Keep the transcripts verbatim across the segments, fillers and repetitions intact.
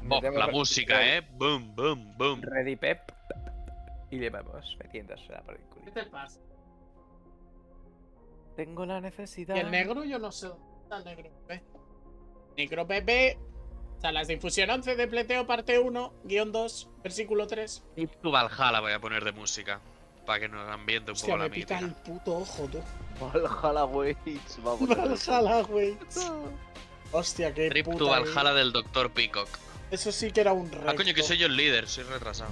Oh, la música, eh. Boom, boom, boom. Ready Pep. Y le vamos metiéndosela por el ¿Qué culito. te pasa? Tengo la necesidad. Y el negro, yo no sé dónde está el negro bebé. Negro bebé. O sea, las de Infusión once de Pleteo, parte uno, guión dos, versículo tres. Y tu Valhalla voy a poner de música. Para que nos ambiente un Hostia, poco la me pica mítica. el puto ojo, tú. Valhalla Waits. Va a poner eso. Valhalla, güey. Hostia, qué Rip puta. tu Valhalla eh. del doctor Peacock. Eso sí que era un reto. Ah, coño, que soy yo el líder, soy retrasado.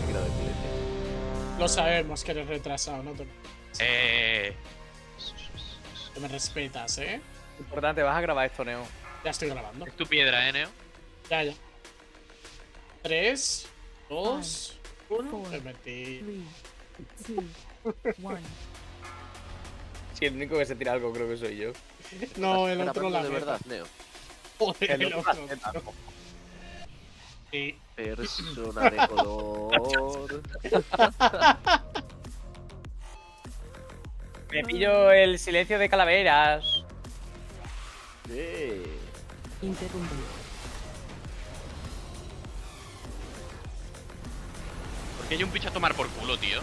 Lo sabemos que eres retrasado, ¿no? Te... Eh. que me respetas, ¿eh? Importante, vas a grabar esto, Neo. Ya estoy grabando. Es tu piedra, eh, Neo. Ya, ya. Tres, dos, uno. four, Me metí. three, two, one. Si el único que se tira algo creo que soy yo. No, el ¿Estás otro la grabando de meta. verdad, Neo? Joder, el, El otro. otro. Sí. Persona de color. Me pillo el silencio de calaveras. Sí. Interrumpido. ¿Por qué hay un bicho a tomar por culo, tío?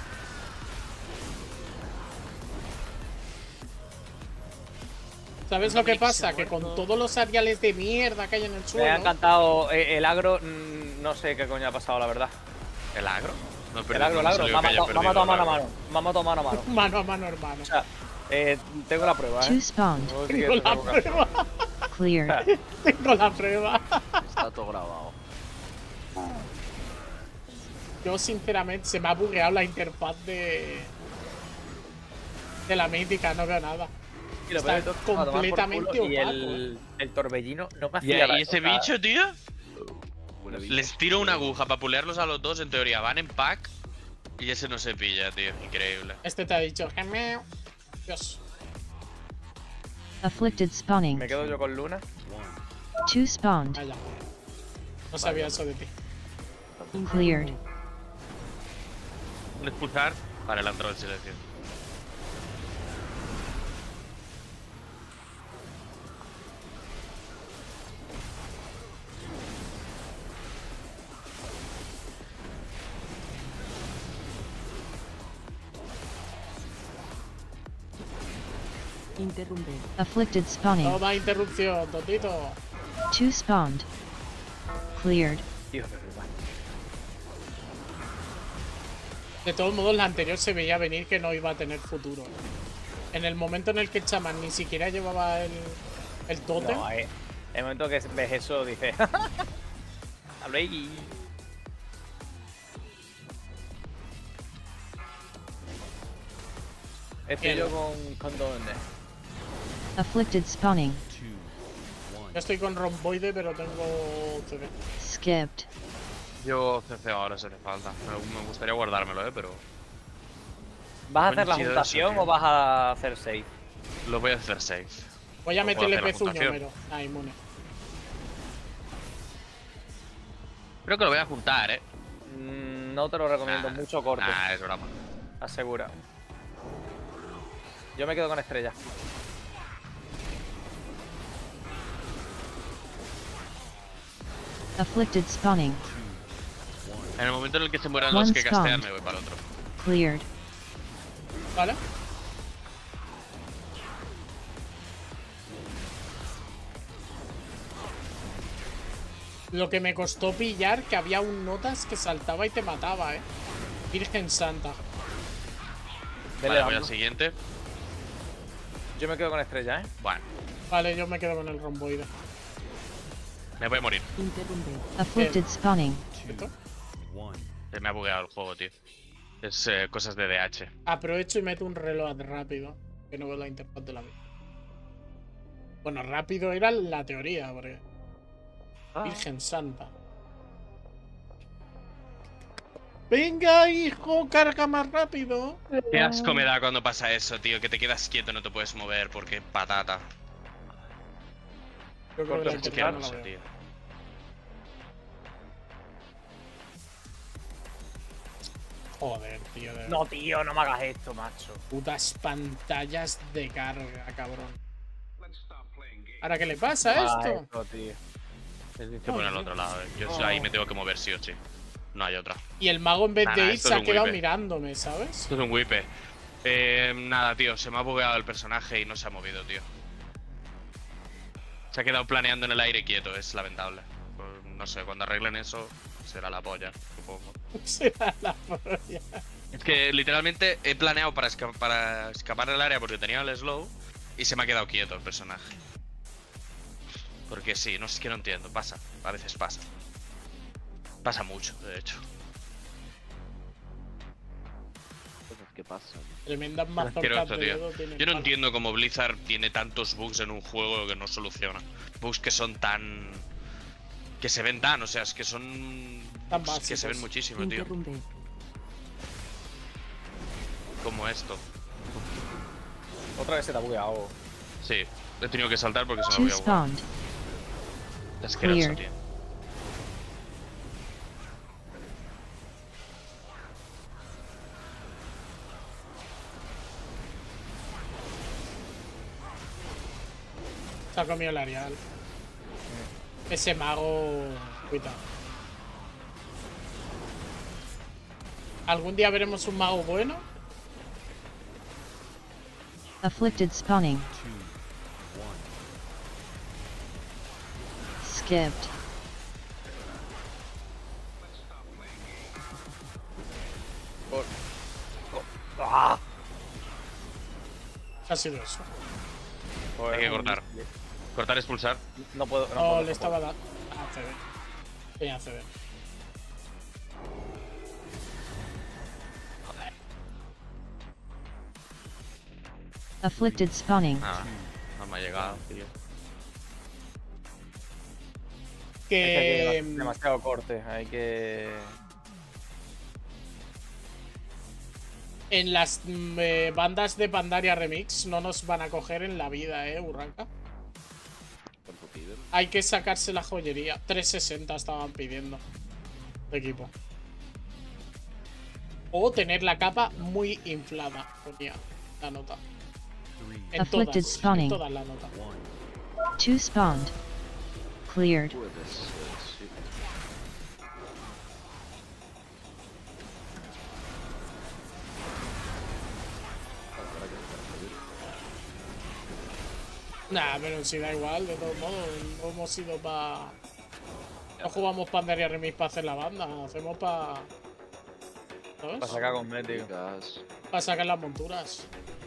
¿Sabes lo que pasa? Que con todos los ariales de mierda que hay en el Me ha suelo. encantado eh, el agro. mm, No sé qué coño ha pasado, la verdad. ¿El agro? No, he El perdido, agro, el no me agro. salió Me ha que haya matado me ha perdido matado el mano a agro. mano. Me ha matado mano a mano. Mano a mano, hermano. O sea, eh, tengo la prueba, Two eh. spawned. No sé Tengo qué la tengo que hacer. prueba. Cleared. Tengo la prueba. Está todo grabado. Yo, sinceramente, se me ha bugueado la interfaz de. de la mítica, no veo nada. Y lo Está peor de todo, a tomar por completamente culo, y opaco, el, el torbellino no me ¿Y, hacía y ese o sea, bicho, tío? Buena vida. Les tiro una aguja para pulearlos a los dos, en teoría. Van en pack y ese no se pilla, tío. Increíble. Este te ha dicho. "Gemeo". Dios. Afflicted spawning. Me quedo yo con Luna. Two spawned. Vaya. No sabía eso de ti. Cleared. Un expulsar. Vale, la ha entrado el silencio. Interrumpido. Afflicted spawning. Toma interrupción, tontito. Two spawned. Cleared. Tío, de verdad. De todos modos, la anterior se veía venir que no iba a tener futuro. En el momento en el que el chamán ni siquiera llevaba el, el tótem. No, eh. En el momento que ves eso, dices. Hablo ahí. Estoy Bien. yo con, con Donde. Afflicted spawning. Yo estoy con romboide, pero tengo C D. Skipped. Yo C C ahora se le falta. Me, me gustaría guardármelo, eh, pero. ¿Vas a hacer la Coño, juntación eso, tío. o vas a hacer safe? Lo voy a hacer safe. Voy a No puedo meterle hacer la pezuño, juntación. pero. Ah, inmune. Creo que lo voy a juntar, eh. Mm, no te lo recomiendo, Nah, mucho corto. Ah, es broma. Asegura. Yo me quedo con estrella. Afflicted spawning. En el momento en el que se mueran One los que castean, spawned. me voy para el otro. Cleared. ¿Vale? Lo que me costó pillar que había un notas que saltaba y te mataba, eh. Virgen Santa. Dele, Vale, voy dale. al siguiente. Yo me quedo con estrella, ¿eh? Bueno, Vale, yo me quedo con el romboide. me voy a morir. Interrumpido. Afflicted spawning. ¿Esto? Se me ha bugueado el juego, tío. Es eh, cosas de D H. Aprovecho y meto un reloj rápido. Que no veo la interfaz de la vida. Bueno, rápido era la teoría, porque. Ah. Virgen Santa. Venga, hijo, carga más rápido. Qué asco me da cuando pasa eso, tío. Que te quedas quieto, no te puedes mover porque patata. Yo creo que la Es interfaz no la asqueroso, veo. tío. Joder, tío. De No, tío, no me hagas esto, macho. putas pantallas de carga, cabrón. ¿Ahora qué le pasa a Ah, esto? esto, tío. Tienes que poner al otro lado. eh. Yo Oh. ahí me tengo que mover sí o sí. No hay otra. Y el mago en vez Nah, de nah, ir esto se es ha un quedado wipe. mirándome, ¿sabes? Esto es un wipe. Eh, nada, tío. Se me ha bugueado el personaje y no se ha movido, tío. Se ha quedado planeando en el aire quieto. Es lamentable. Pues, no sé, cuando arreglen eso, será la polla, supongo. Será la polla. Es que literalmente he planeado para, esca- para escapar del área porque tenía el slow y se me ha quedado quieto el personaje. Porque sí, no es que no entiendo, pasa, a veces pasa. Pasa mucho, de hecho. Cosas que pasan. Tremendas Es mazorcas asqueroso, de tío. dedo tiene Yo no el entiendo cómo Blizzard tiene tantos bugs en un juego que no soluciona. Bugs que son tan... que se ven tan, o sea, es que son... Tan bugs que se ven básicos. muchísimo, tío. Interrumpe. Como esto. Otra vez se te ha bugueado. Sí, he tenido que saltar porque se me Two había bugueado. spawned. Es asqueroso, Cleared. tío. Se ha comido el Arial. Ese mago. Cuidado. ¿Algún día veremos un mago bueno? Afflicted spawning. Skipped. ¡Ah! ¿Qué ha sido eso? Joder, Hay que cortar. Cortar, expulsar. No puedo. No, No, puedo, le no estaba puedo. dando. Ah, C D. Tenía C D. Afflicted spawning. Nada, no me ha llegado, tío. Es que hay Que. que- demasiado corte. Hay que. En las mm, eh, bandas de Pandaria Remix no nos van a coger en la vida, eh, Urranca. ¿Cuánto piden? Hay que sacarse la joyería. trescientos sesenta estaban pidiendo. De equipo. O tener la capa muy inflada, ponía la nota. En Afflicted todas, en spawning. todas la nota. Two spawned. Cleared. Puede ser, sí. Ahora que me parece bien. Nah, pero si da igual, de todos modos. No hemos ido para. No jugamos Pandaria Remix para hacer la banda, hacemos para. ¿Sabes? Para sacar cosméticos. Chicas, Para sacar las monturas.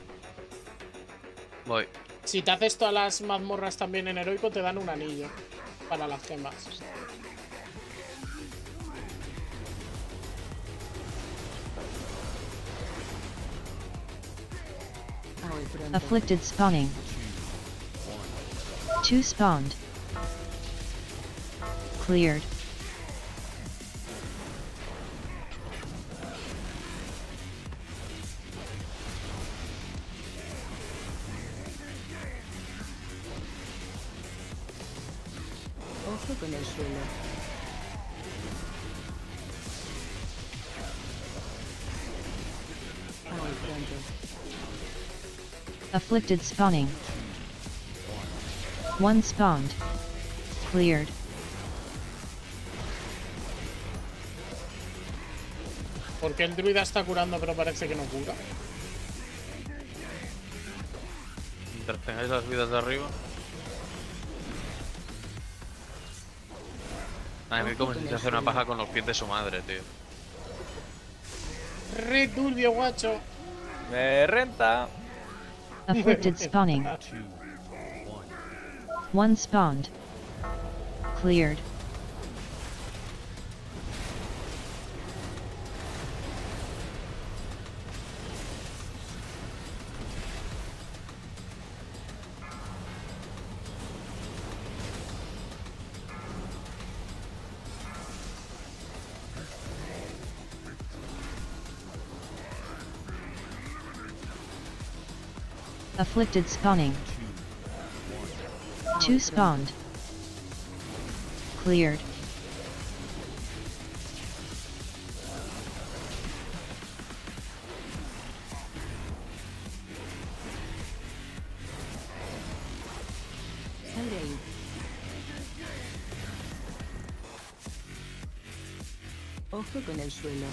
Voy. Si te haces todas las mazmorras también en heroico, te dan un anillo para las gemas. Afflicted spawning. Two spawned. Cleared. Ojo con el suelo. Muy pronto. Afflicted spawning. One spawned. Cleared. ¿Por qué el druida está curando pero parece que no cura? Mientras tengáis las vidas de arriba. A mí como si se hace una paja con los pies de su madre, tío. Re turbio, guacho. Me renta. Afflicted spawning. One spawned. Cleared. Afflicted spawning. Two spawned. Cleared. Sal de ahí. Ojo con el suelo.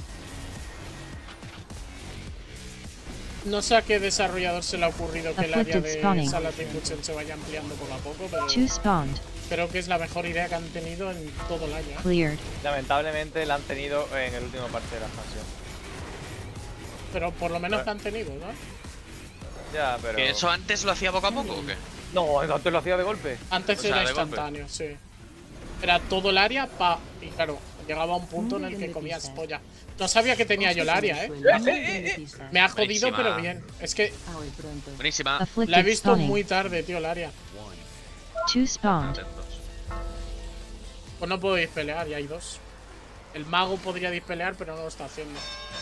No sé a qué desarrollador se le ha ocurrido que el área Afflicted de spawning. Salatin se vaya ampliando poco a poco, pero Two spawned. creo que es la mejor idea que han tenido en todo el año. Cleared. Lamentablemente la han tenido en el último parte de la expansión. Pero por lo menos que han tenido, ¿no? Ya, pero... ¿Que eso antes lo hacía poco a poco o qué? No, antes lo hacía de golpe. Antes O sea, era de golpe. instantáneo, sí. Era todo el área, pa... Y claro, llegaba a un punto en el que Muy comías bien, polla. No sabía que tenía yo el área, ¿eh? Me ha jodido, Buenísima. pero bien. Es que Ahora pronto. Buenísima. la he Afflicted visto spawning. muy tarde, tío, el área. Two spawned. Atentos. Pues no podéis pelear, ya hay dos. El mago podría dispelear, pero no lo está haciendo.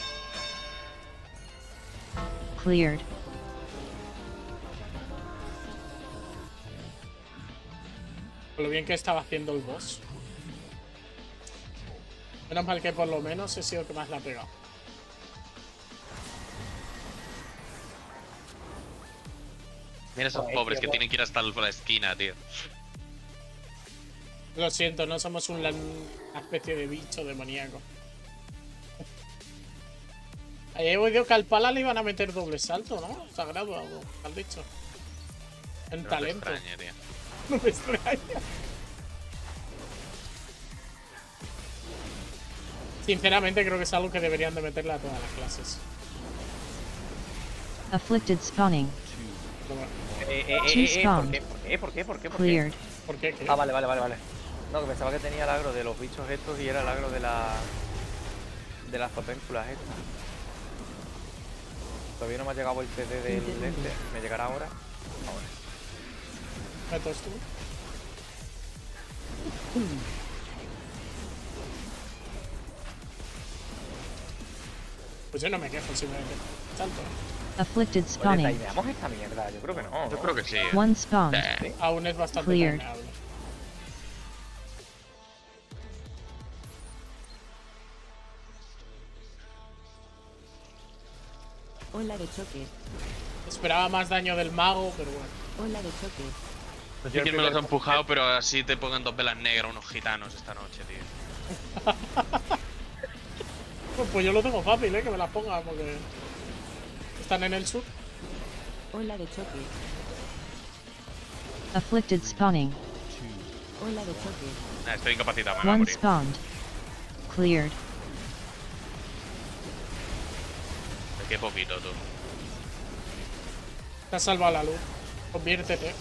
Cleared. Con lo bien que estaba haciendo el boss. Menos mal que por lo menos he sido el que más la ha pegado. Mira esos Joder, pobres tío, que guau. tienen que ir hasta la esquina, tío. Lo siento, no somos un- una especie de bicho demoníaco. Ayer he oído que al pala le iban a meter doble salto, ¿no? Sagrado, algo, has dicho. En No te talento. extrañe, tío. No me extraña. Sinceramente creo que es algo que deberían de meterle a todas las clases. Afflicted spawning. Pero bueno, Eh, eh, Two eh, eh, ¿por spawned. qué? ¿Por qué? ¿Por qué? ¿Por qué? ¿Por qué? Cleared. ¿por qué? ¿Qué? Ah, vale, vale, vale, vale. No, que pensaba que tenía el agro de los bichos estos y era el agro de la... de las potenculas estas. Todavía no me ha llegado el C D del este. ¿Me llegará ahora? Ahora. ¿Metos tú? Pues yo no me quejo simplemente. Salto. Afflicted Oye, spawning. ¿timeamos esta mierda? Yo creo que no, Yo ¿no? creo que sí. eh. One spawned. Eh, Aún es bastante Cleared. timeable. Ola de choque. Esperaba más daño del mago, pero bueno. Ola de choque. No sé quién me los ha empujado, pero así te pongan dos velas negras unos gitanos esta noche, tío. Pues, pues yo lo tengo fácil, ¿eh? Que me las ponga, porque... Están en el sur. Ola de choque. Afflicted spawning. Ola de choque. Ah, estoy incapacitado, me voy a One morir. spawned. Cleared. Qué poquito, tú. Te has salvado la luz. Conviértete.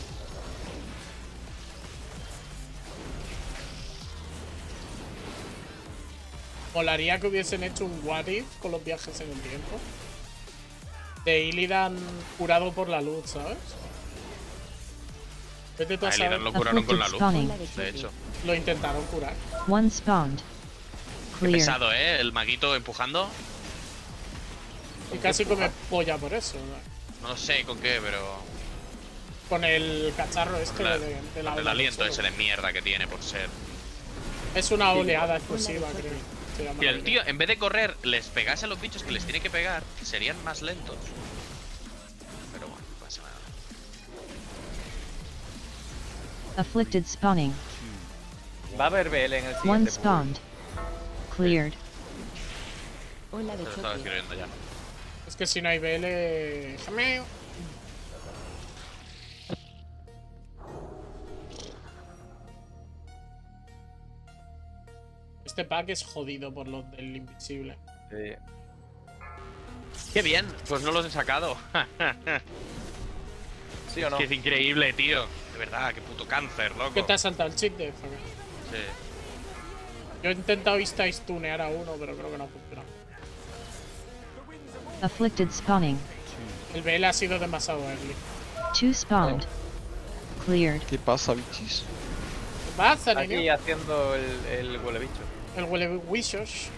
Molaría que hubiesen hecho un what if con los viajes en el tiempo. De Illidan curado por la luz, ¿sabes? Vete tú a A saber. Illidan lo curaron con la luz, Spawning. de hecho. Lo intentaron curar. One spawned. Qué Cleared. pesado, ¿eh? El maguito empujando. Y casi come polla por eso, ¿no? No sé con qué, pero... Con el cacharro este Con, la- de, de la con el ola aliento del ese sol. de mierda que tiene por ser. Es una oleada explosiva, Ola de creo. Se llama Y la el tío, en vez de correr, les pegase a los bichos que les tiene que pegar, que serían más lentos. Pero bueno, no pasa nada. Afflicted spawning. Va a haber B L en el One siguiente. spawned. Cleared. Ola Se de lo estaba choque. escribiendo ya. Es que si no hay B L... ¡Jameo! Este pack es jodido por lo del invisible. Sí. ¡Qué bien! Pues no los he sacado. ¿Sí o no? Que es increíble, tío. De verdad, qué puto cáncer, loco. ¿Qué te ha saltado el chip de F K? Sí. Yo he intentado Insta stunear a uno, pero creo que no funciona. Afflicted spawning. El B L ha sido demasiado early. Two spawned. Cleared. ¿Qué pasa, bichis? ¿Qué pasa, Aquí niño? haciendo el, el huele bicho. El huele wishos.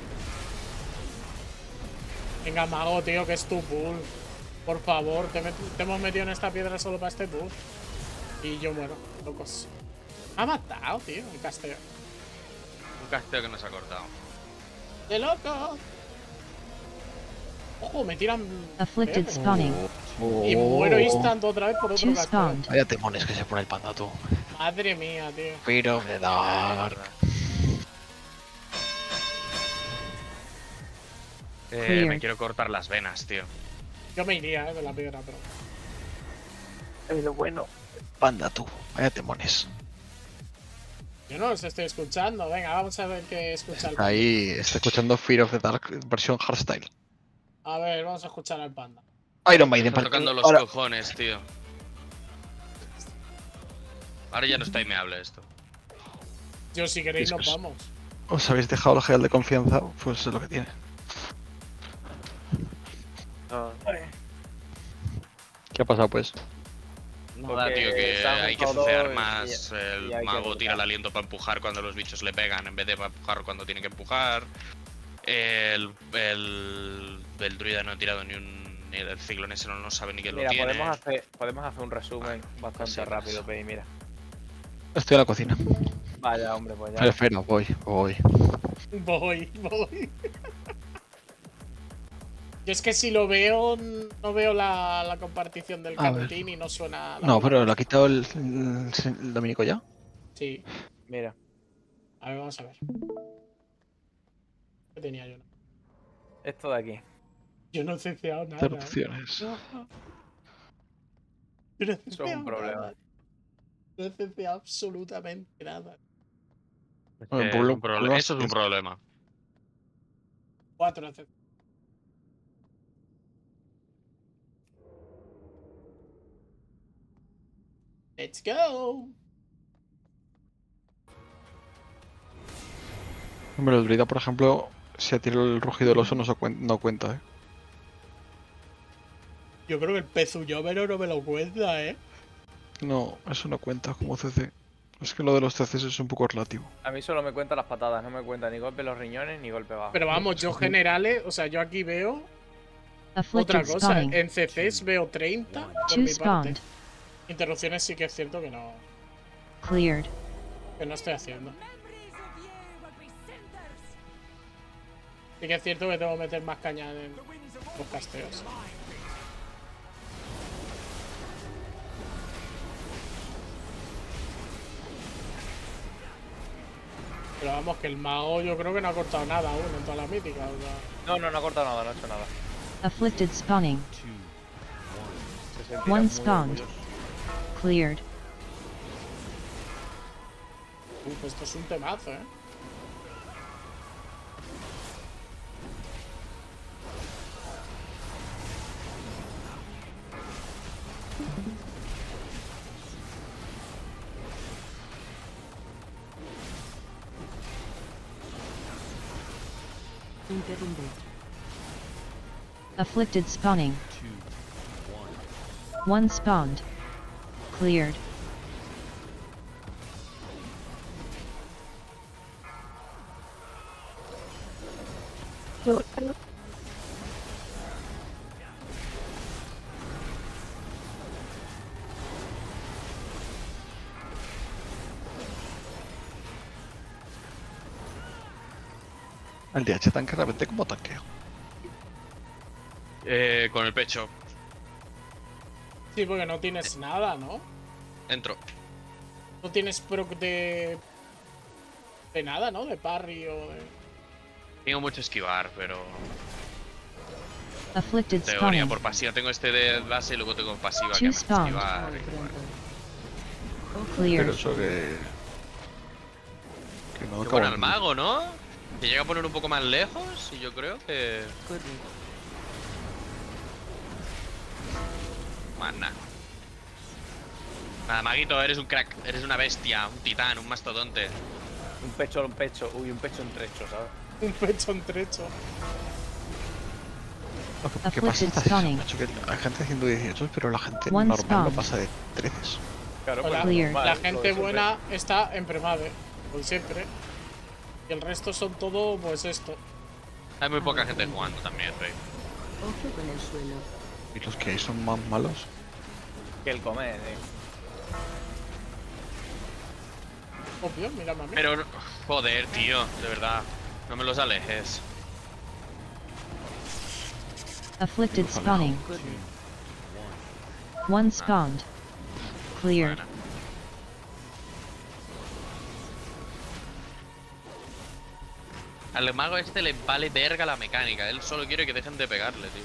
Venga, mago, tío, que es tu pool. Por favor, te, met- te hemos metido en esta piedra solo para este pool. Y yo muero, locos. Me ha matado, tío, el casteo. Un casteo que nos ha cortado. ¡De loco! Ojo, me tiran. Afflicted ¿Qué? spawning. Y muero instant otra vez por otro Two casteo. spawned. Vaya temones que se pone el panda, tú. Madre mía, tío. Pero de dar. Eh, Clear. me quiero cortar las venas, tío. Yo me iría, eh, de la piedra, pero. Es lo bueno. Panda tú. Vaya temones. Yo no los estoy escuchando. Venga, vamos a ver qué escucha el panda. Ahí está escuchando Fear of the Dark versión hardstyle. A ver, vamos a escuchar al panda. Iron Me Maiden. está tocando los Ahora- cojones, tío. Ahora ya no está meable esto. Yo, si queréis, Es nos que es- vamos. Os habéis dejado el gel de confianza, pues es lo que tiene. Ah, ¿Qué ha pasado pues? Nada, Porque tío, que se han hay que juntado cecear dos y- más. y El hay que mago rotar. tira el aliento para empujar cuando los bichos le pegan en vez de para empujar cuando tiene que empujar. El, el, el druida no ha tirado ni un. Ni el ciclón ese no, no sabe ni que lo Mira, tiene. podemos hacer, podemos hacer un resumen bastante cositas. rápido, Pei, mira. Estoy en la cocina. Vaya, hombre, pues ya. Prefiero, voy, voy. Voy, voy. Yo es que si lo veo, no veo la, la compartición del A ver. carretín y no suena. la No, voz. pero lo ha quitado el, el, el Dominico ya. Sí. Mira. A ver, vamos a ver. ¿Qué tenía yo? Esto de aquí. Yo no he ceceado nada. Hacer ¿eh? opciones. Yo no he Eso es un ceceado problema. nada. No he ceceado absolutamente nada. Bueno, Eh, por lo- un proble- por lo- Eso es un problema. Cuatro he ceceado. Let's go. Hombre, el druida, por ejemplo, si ha tirado el rugido del oso no, se cuen- no cuenta, eh. Yo creo que el pezullovero no me lo cuenta, ¿eh? No, eso no cuenta como C C. Es que lo de los C Cs es un poco relativo. A mí solo me cuentan las patadas, no me cuenta ni golpe en los riñones ni golpe bajo. Pero vamos, yo generales, o sea, yo aquí veo otra Afflicted cosa. spawning. En C Cs veo treinta por Two mi parte. spawned. Interrupciones sí que es cierto que no, Cleared. que no estoy haciendo. Sí que es cierto que tengo que meter más caña en los casteos. Pero vamos, que el mago yo creo que no ha cortado nada aún en toda la mítica. O sea, No, no, no ha cortado nada, no ha hecho nada. Afflicted spawning. Se sentirá One muy spawned. orgulloso. Cleared. uh, pues esto es un temazo, ¿eh? Interrumpir. Afflicted spawning. One spawned. Cleared. El D H tanque realmente como tanqueo. Eh, con el pecho. Sí, porque no tienes nada, ¿no? Entro. No tienes proc de... De nada, ¿no? De parry o de... Tengo mucho esquivar, pero. Afflicted Teoría, spawning. por pasiva. Tengo este de base y luego tengo pasiva que Two me hace spawned. esquivar. y bueno. Pero Cleared. eso que. Que no Qué acabo bueno de- el mago, ¿no? Se llega a poner un poco más lejos y yo creo que. Corre. Más nada. Nada, maguito, eres un crack. Eres una bestia, un titán, un mastodonte. Un pecho, un pecho, uy, un pecho entrecho, ¿sabes? Un pecho entrecho. Lo que- ¿Qué Afflicted pasa? Está spawning. macho, que hay gente haciendo dieciocho, pero la gente One normal no spawn. pasa de trece. Claro, Hola. pues, Clear. normal, La lo de gente siempre. buena está en premade, como siempre. Y el resto son todo, pues esto. Hay muy poca gente jugando también, rey. Ojo con el suelo. Y los que hay son más malos. Que el comer, eh. Obvio, mira mami. Pero, no- joder, tío, de verdad. No me los alejes. Afflicted spawning. Corre. One spawned. Cleared. Bueno. Al mago este le vale verga la mecánica. Él solo quiere que dejen de pegarle, tío.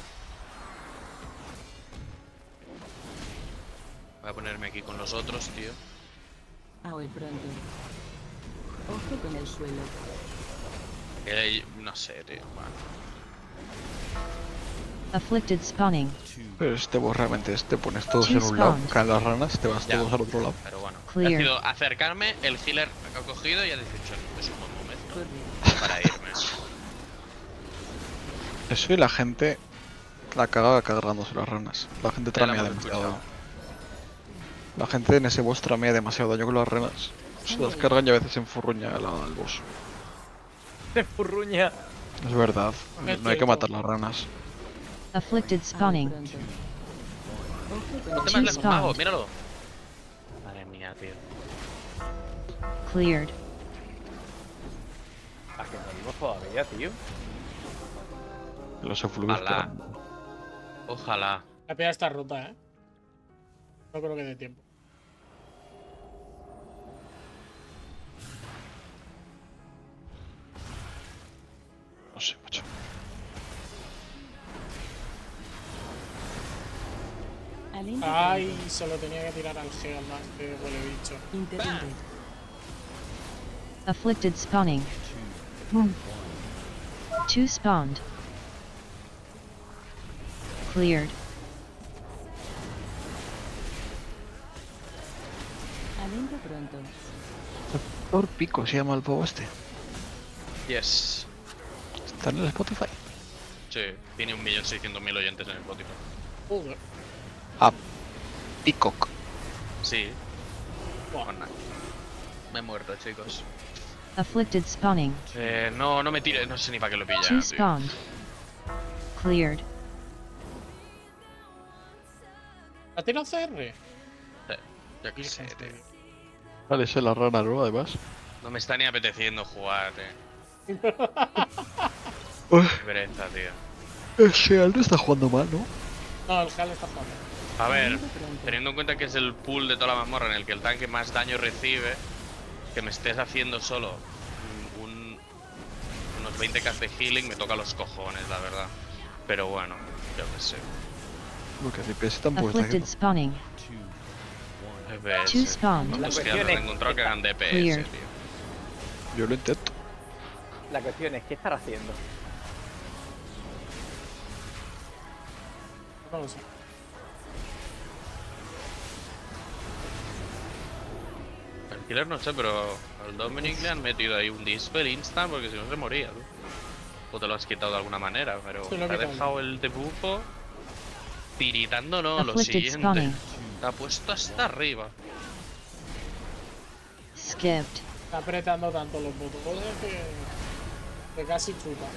Voy a ponerme aquí con los otros, tío. A hoy pronto. Ojo con el suelo. Que no sé, tío. Bueno. Afflicted spawning. Pero si te vos realmente te pones todos Two en un lado, spawned. caen las ranas, te vas Ya. todos al otro lado. Pero bueno. Clear. Ha sido acercarme, el healer ha cogido y ha dicho, es un buen momento Corre. para irme. Eso y la gente la caga cargándose las ranas. La gente Ya la tramea hemos demasiado. escuchado. La gente en ese boss tramea demasiado daño con las ranas. Se las cargan y a veces se enfurruña el, el boss. Se furruña. Es verdad, Es no hay que cierto. matar las ranas. Afflicted A hoy spawning. pronto. Ojo con No el te Two más lejos, mago, spawned. míralo. Madre mía, tío. Cleared. ¿A que morimos todavía, tío? Los efluvios. Ojalá. Ojalá. La piedra está rota, ¿eh? No creo que dé tiempo. No sé, macho. Aléjate. Ay, solo tenía que tirar al Geo más que huele bicho. Interrumped. Afflicted spawning. Two spawned. Cleared. Adentro pronto. Por pico se llama el pavo este. Yes. Está en el Spotify. Sí, tiene un millón seiscientos mil oyentes en el Spotify. Joder. Ah, Peacock. Sí, Buah. bueno. Me he muerto, chicos. Afflicted spawning. Eh, no, no me tire, no sé ni para qué lo pilla, Two tío. spawned. Cleared. ¿La tiro C R? Eh, Yo qué sé, tío. Vale, esa es la rana, ¿no? Además. No me está ni apeteciendo jugar, eh. Uy, Qué pereza, tío. el Sheal no está jugando mal, ¿no? No, el Hal está jugando. A ver, Adentro pronto. teniendo en cuenta que es el pool de toda la mazmorra en el que el tanque más daño recibe, que me estés haciendo solo un, unos veinte k de healing me toca los cojones, la verdad. Pero bueno, yo qué sé. Porque D P S tampoco está Afflicted haciendo. spawning. D P S. Two spawned. La ¿Cuántos que cuestión han es- encontrado que hagan D P S, Clear. tío? Yo lo intento. La cuestión es, ¿qué estar haciendo? No lo sé. El killer no sé, pero al Dominic le han metido ahí un dispel instant porque si no se moría, tú. O te lo has quitado de alguna manera, pero Sí, lo he te ha quitado. dejado el debufo tiritando, no, lo Afflicted siguiente. spawning. Te ha puesto hasta arriba. Skipped. Está apretando tanto los botones que. que casi chupa.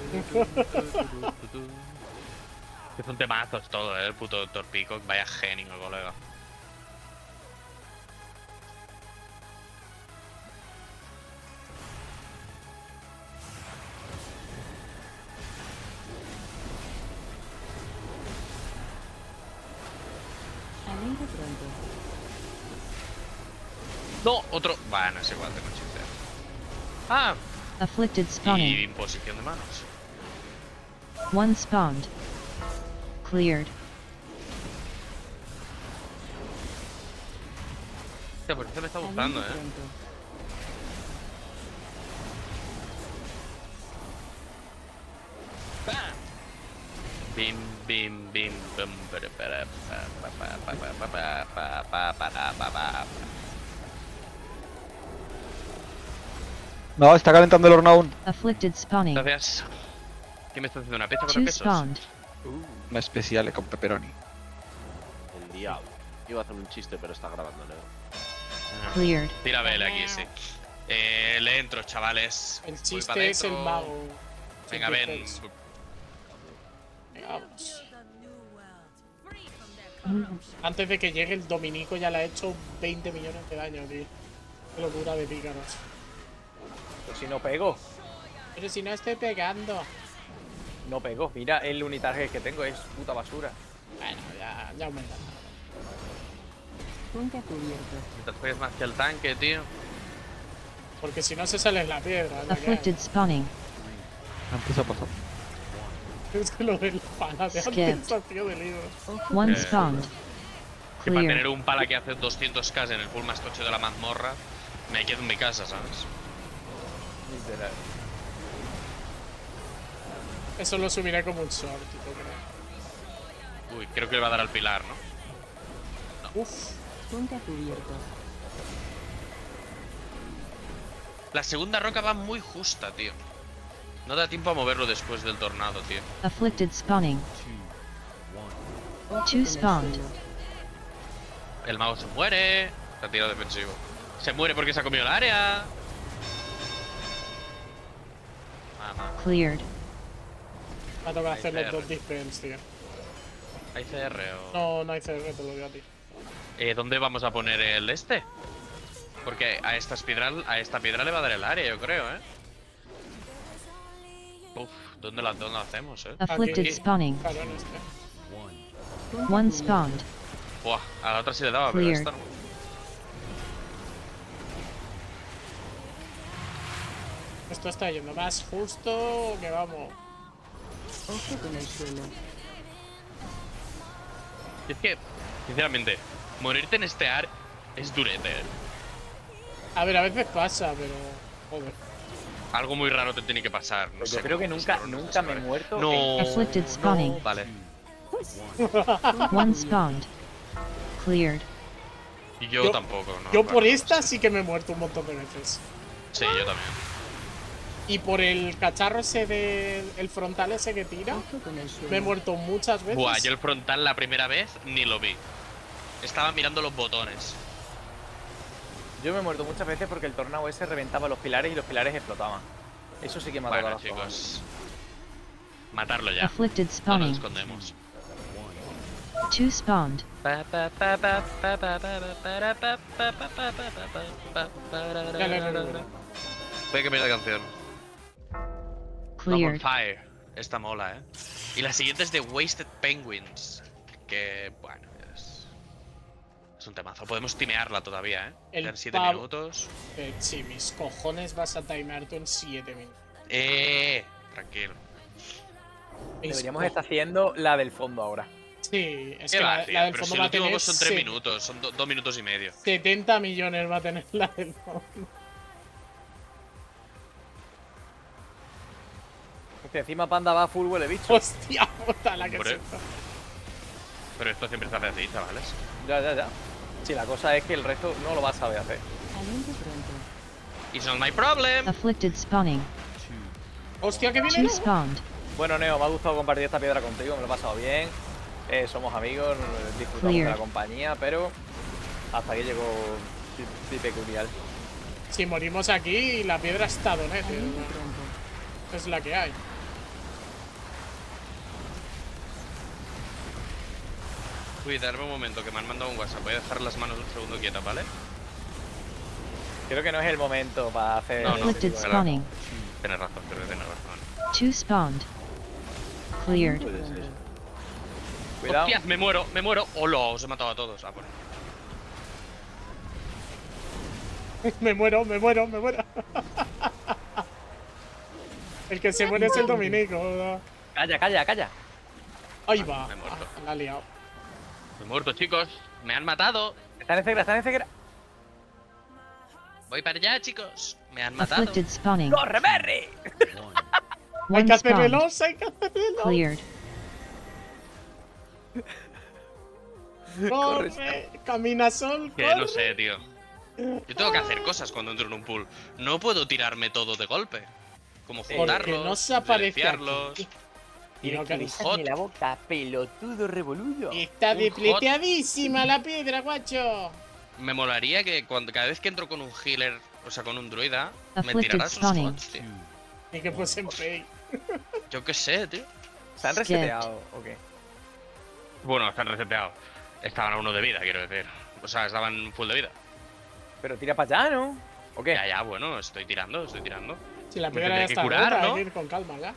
Que son temazos todo, eh, el puto Doctor Peacock. Vaya genio, colega. Adentro pronto. No, otro. Bueno, es igual, tengo chiste. Ah, Afflicted y spawning. imposición de manos. One spawned. Cleared. Hostia, pues este me está gustando, Adentro eh. pronto. Bim, bim, bim, bum, para, para, pa, pa, pa, pa, pa, pa, pa, pa, para, pa, pa. No, está calentando el horno aún. Afflicted spawning. Gracias. ¿Qué me está haciendo? ¿Una pieza para Two quesos? spawned. Una especial con pepperoni. El diablo. Iba a hacer un chiste, pero está grabando, ¿no? Ah, Cleared. Tira vela aquí, sí. Eh, le entro, chavales. El Voy chiste pa' es el dentro. mago. Venga, Siempre ven. es- Venga, vamos. Antes de que llegue el Dominico ya le ha hecho veinte millones de daño, tío. Qué locura de pícaros. Pues si no pego, Pero si no estoy pegando. no pego. Mira el unitarget que tengo, es puta basura. Bueno, ya, ya aumenta. Punta cubierto. Mientras pegues más que el tanque, tío. Porque si no se sale en la piedra. es la que hay. Afflicted spawning. Antes ha pasado. Es que lo del pala de Skip. antes ha sido de libro. One Eh, spawned. Que para Clear. tener un pala que hace doscientos k en el pool más tocho de la mazmorra, me quedo en mi casa, ¿sabes? Literal. Eso lo subiré como un short, tipo, creo. Uy, creo que le va a dar al pilar, ¿no? Uf. Ponte a cubierto. La segunda roca va muy justa, tío. No da tiempo a moverlo después del tornado, tío. Afflicted spawning. Ojo Two con el spawned. suelo. El mago se muere. Se ha tirado defensivo. Se muere porque se ha comido el área. Mamá. Cleared. Me ha tocado Hay hacer los C R. dos defense, tío. ¿Hay C R o...? No, no hay C R, te lo digo a ti. Eh, ¿Dónde vamos a poner el este? Porque a esta piedra, a esta piedra le va a dar el área, yo creo, ¿eh? Uf, ¿dónde la, dónde la hacemos, eh? Afflicted Aquí. spawning. Claro, en este. Ponte a One cubierto. spawned. Buah, a la otra sí le daba, pero a Clear. esta no. Esto está yendo más justo que vamos. Ojo con el suelo. Y es que, sinceramente, morirte en este ar es durete, eh. A ver, a veces pasa, pero. Joder. Algo muy raro te tiene que pasar. No Pues sé yo creo que cómo nunca, estos nunca me he cabrones. muerto. No, en- Afflicted spawning. no, vale. One spawned. Cleared. Y yo, Yo- tampoco, ¿no? Yo Claro, por no esta sé. sí que me he muerto un montón de veces. Sí, yo también. Y por el cacharro ese del el frontal ese que tira, Ojo con el suelo. me he muerto muchas veces. Buah, yo el frontal la primera vez ni lo vi. Estaba mirando los botones. Yo me he muerto muchas veces porque el tornado ese reventaba los pilares y los pilares explotaban. Eso sí que me ha tocado Bueno, las cojones. chicos. Matarlo ya. Afflicted No nos spawning. escondemos. Two spawned. Voy a cambiar de canción. Vamos Cleared. Fire. Esta mola, eh. Y la siguiente es de Wasted Penguins. Que, bueno, es. Es un temazo. Podemos timearla todavía, eh. El Quedan siete pavo- minutos. Eh, sí, mis cojones vas a timear tú en siete minutos. Eh. Tranquilo. Mis Deberíamos co- estar haciendo la del fondo ahora. Sí, es ¿Qué que va, la, tío? la del Pero fondo si va el a último tener boss son tres se- minutos, son do- dos minutos y medio. setenta millones va a tener la del fondo. Es que encima Panda va full huele bicho. Hostia puta la que Hombre. se... Pero esto siempre se hace así, chavales. Ya, ya, ya. Sí, la cosa es que el resto no lo va a saber hacer. Aliento pronto. It's not my problem. Afflicted spawning. Hostia, que viene Two ¿no? spawned. Bueno, Neo, me ha gustado compartir esta piedra contigo, me lo he pasado bien. Eh, somos amigos, disfrutamos Clear. de la compañía, pero hasta aquí llegó Pi- Pi peculiar. Si morimos aquí, la piedra está donete. Aliento pronto. Es la que hay. Cuidarme un momento, que me han mandado un WhatsApp. Voy a dejar las manos un segundo quietas, ¿vale? Creo que no es el momento para hacer. No, no. Afflicted Verdad. spawning. Tienes razón, creo que tienes razón. Two spawned. Cleared. Aliento pronto. Cuidado. Hostias, me muero, me muero. Hola, os he matado a todos. Ah, bueno. Me muero, me muero, me muero. El que se muere es el Dominico. ¿verdad? Calla, calla, calla. Ahí va. me he muerto. Ah, la ha liado. Me he muerto, chicos. Me han matado. Están en ceguera, están en ceguera. Voy para allá, chicos. Me han matado. Afflicted spawning. ¡Corre, Berry! Hay One que hacer spawned. veloz, hay que hacer veloz. Cleared. Corre, camina sol, Que corre. no sé, tío. Yo tengo que hacer cosas cuando entro en un pool. No puedo tirarme todo de golpe. Como Porque juntarlos, no se aparece silenciarlos. aquí. Y Y no, que- hot. la boca, pelotudo revoludo. Está Un depleteadísima la piedra, guacho. Me molaría que cuando, cada vez que entro con un healer, o sea, con un druida, me Afflicted tiraras sus spawning. hots, tío. Y que pues en fake. Yo qué sé, tío. ¿Se han Skip. reseteado o qué? Bueno, están reseteados. Estaban a uno de vida, quiero decir. O sea, estaban full de vida. Pero tira para allá, ¿no? ¿O qué? Ya, ya, bueno, estoy tirando, estoy tirando. Si la Me piedra ya tendré que está curar, rota, ¿no? hay que ir con calma ya.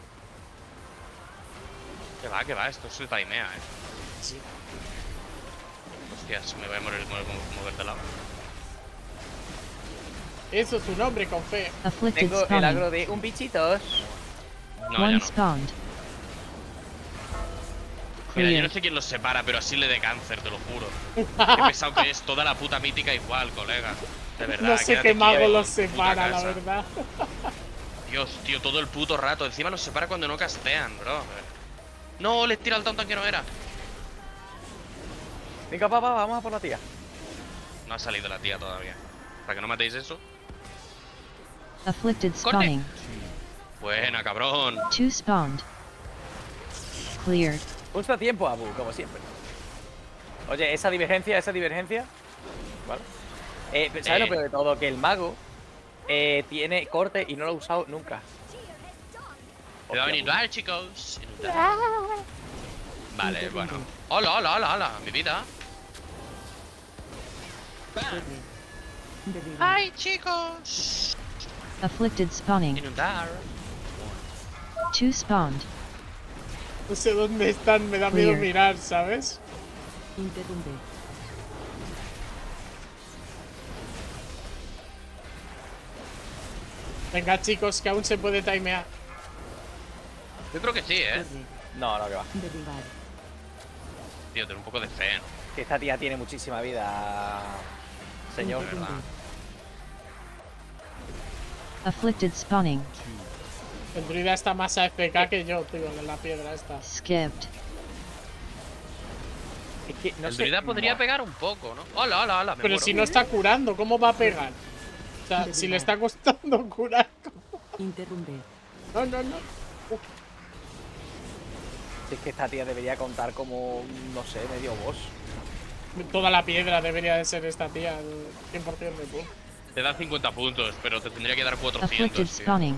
Que va, que va, esto se timea, eh. Sí. Hostias, me voy a morir, mover, mover de lado. Eso es un hombre con fe. Afflicted Tengo el spawning. agro de un bichitos. No, ya One no. spawned. Mira, yo no Cleared. sé quién los separa, pero así le de cáncer, te lo juro. Qué pesado que es toda la puta mítica igual, colega. De verdad. No sé quédate qué mago quieto, los puta separa, la casa. verdad. Dios, tío, todo el puto rato. Encima los separa cuando no castean, bro. No, le tira el tauntaun que no era. Venga, papá, vamos a por la tía. No ha salido la tía todavía. Para que no matéis eso. Afflicted spawning. Buena, cabrón. Two spawned. Cleared. Justo a tiempo, Abu, como siempre. Oye, esa divergencia, esa divergencia. Vale. Eh, pero ¿sabes Eh. lo peor de todo? Que el mago eh, tiene corte y no lo ha usado nunca. Te va a Hostia, venir dar, chicos. Inundar. Vale, bueno. Hola, hola, hola, hola. Mi vida. Derribar. Ay, chicos. Afflicted spawning. Inundar. Two spawned. No sé dónde están, me da miedo Clear. mirar, ¿sabes? Interrumper. Venga, chicos, que aún se puede timear. Yo creo que sí, eh. Torre. No, no, que va. Derribar. Tío, ten un poco de fe, ¿no? Que esta tía tiene muchísima vida, señor. De verdad. Afflicted spawning. El druida está más A F K que yo, tío, en la piedra esta. Skipped. Es que no El sé. druida podría Buah. pegar un poco, ¿no? Hola, hola, hola. Me Pero muero. si no está curando, ¿cómo va a pegar? O sea, si le está costando curar. Interrumper. No, no, no. Es que esta tía debería contar como, no sé, medio boss. Toda la piedra debería de ser esta tía, cien por cien de tú. Te da cincuenta puntos, pero te tendría que dar Afflicted cuatrocientos, tío. spawning.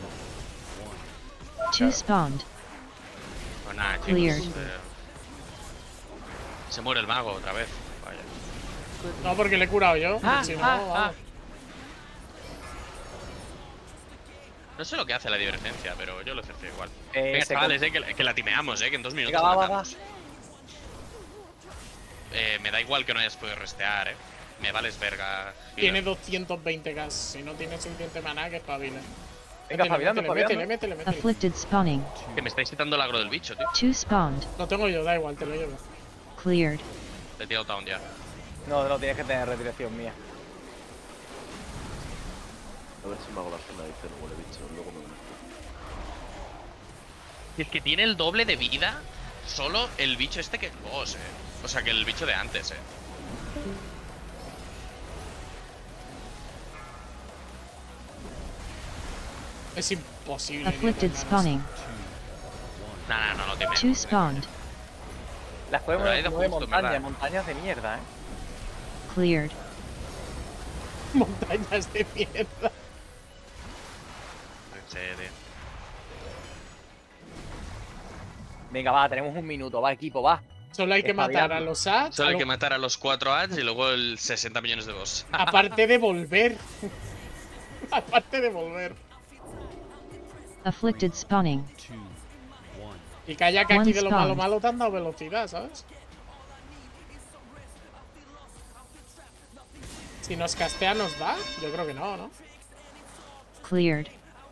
Two spawned. Pues nada, chicos. Cleared. eh, Se muere el mago otra vez. Vaya. No, porque le he curado yo. Ah, si no, ah, vamos. ah. No sé lo que hace la divergencia, pero yo lo ejerzo igual. Eh, Venga, se chavales, eh, que, que la timeamos, eh, que en dos minutos Venga, va, la va, va. matamos. Eh, me da igual que no hayas podido restear, eh. Me vales verga. Tiene Healer. doscientos veinte gas. Si no tiene suficiente maná, que espabile. Venga, espabilando, métele, métele, espabilando. métele, métele. Afflicted spawning. Que me estáis quitando el agro del bicho, tío. Two spawned. Lo tengo yo, da igual, te lo llevo. Cleared. Le he tirado down ya. No, no, tienes que tener redirección mía. A ver si me hago la zona de cero, huele bicho. Luego me conecto. Y es que tiene el doble de vida solo el bicho este que el boss, eh. O sea, que el bicho de antes, eh. Es imposible. Afflicted ni ganas. spawning. Nah, nah, no lo tiene. Two spawned. Las podemos Pero ha ido mover justo, montañas, ¿verdad? montañas de mierda, eh. Cleared. Montañas de mierda. Sí, tío. Venga, va, tenemos un minuto, va, equipo, va. Solo hay que matar a Espabilando. los ads. Solo a hay lo- que matar a los cuatro ads y luego el sesenta millones de boss. Aparte de volver. Aparte de volver. Afflicted spawning. Y calla que aquí One de lo malo spawned. malo te han dado velocidad, ¿sabes? Si nos castea, ¿nos da? Yo creo que no, ¿no? Cleared.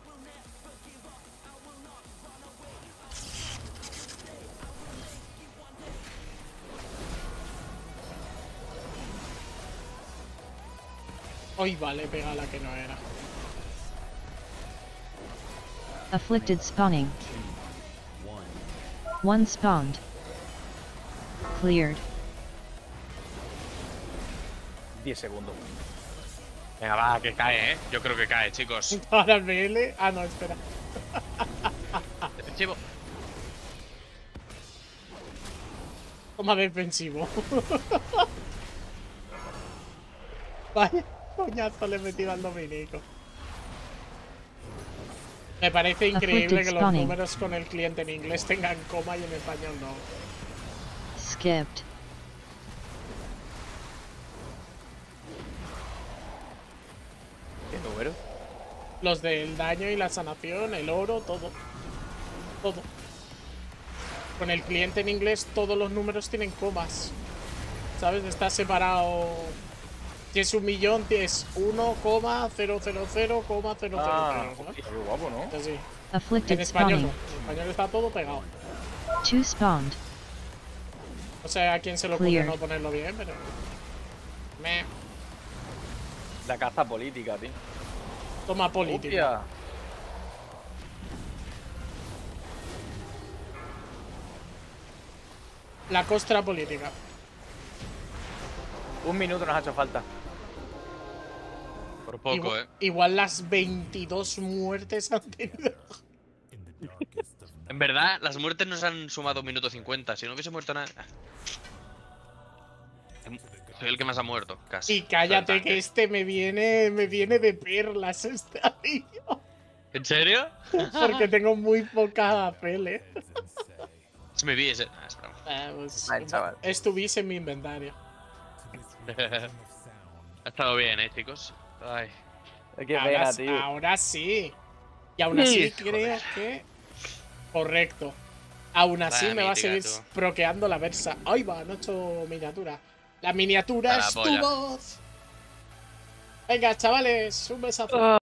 Hoy vale, pega la que no era. Afflicted spawning. One spawned. Cleared. diez segundos. Venga, va, que cae, eh. Yo creo que cae, chicos. Ahora el B L. Ah, no, espera. Defensivo. Toma defensivo. Vaya coñazo le he metido al Dominico. Me parece increíble Afflicted que los spawning. números con el cliente en inglés tengan coma y en español no. Skipped. ¿Qué número? Los del daño y la sanación, el oro, todo. Todo. Con el cliente en inglés todos los números tienen comas. ¿Sabes? Está separado Si es un millón, es uno coma cero cero cero coma cero cero Ah, cero. hostia, qué guapo, ¿no? Así. En Afflicted español no. spawning. En español está todo pegado. Two spawned. No sé a quién se le ocurre Clear. no ponerlo bien, pero. Me. La caza política, tío. Toma política. Hostia. La costra política. Un minuto nos ha hecho falta. Por poco, igual, eh. igual las veintidós muertes han tenido. En verdad, las muertes nos han sumado un minuto cincuenta. Si no hubiese muerto nada. Soy el que más ha muerto, casi. Y cállate Soy el que tanque. este me viene, me viene de perlas este amigo. ¿En serio? Porque tengo muy poca pele. Es mi bis, eh. Ah, es broma. Eh, pues, Ay, chaval. Estuviste en mi inventario. Ha estado bien, eh, chicos. Ay. Qué ahora, pena, tío. ahora sí. Y aún así Joder. creo que. Correcto. Aún así Vaya me va a mítica, seguir tú. proqueando la Versa. ¡Ay, va! No he hecho miniatura. La miniatura A la es tu polla. voz. Venga, chavales, un besazo.